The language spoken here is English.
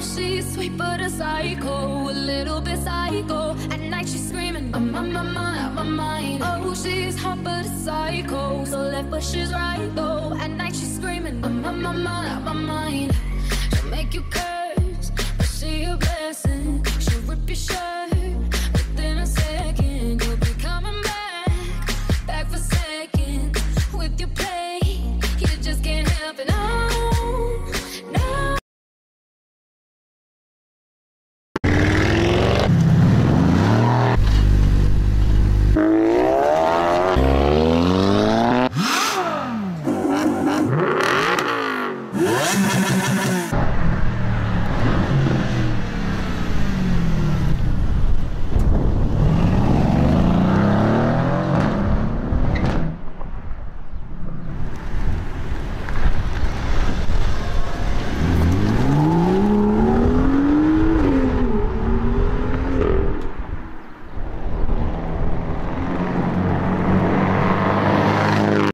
she's sweet but a psycho, a little bit psycho. At night she's screaming, I'm on my mind, out my mind. Oh, she's hot but a psycho, so left but she's right though. At night she's screaming, I'm on my mind, out my mind. She'll make you curse.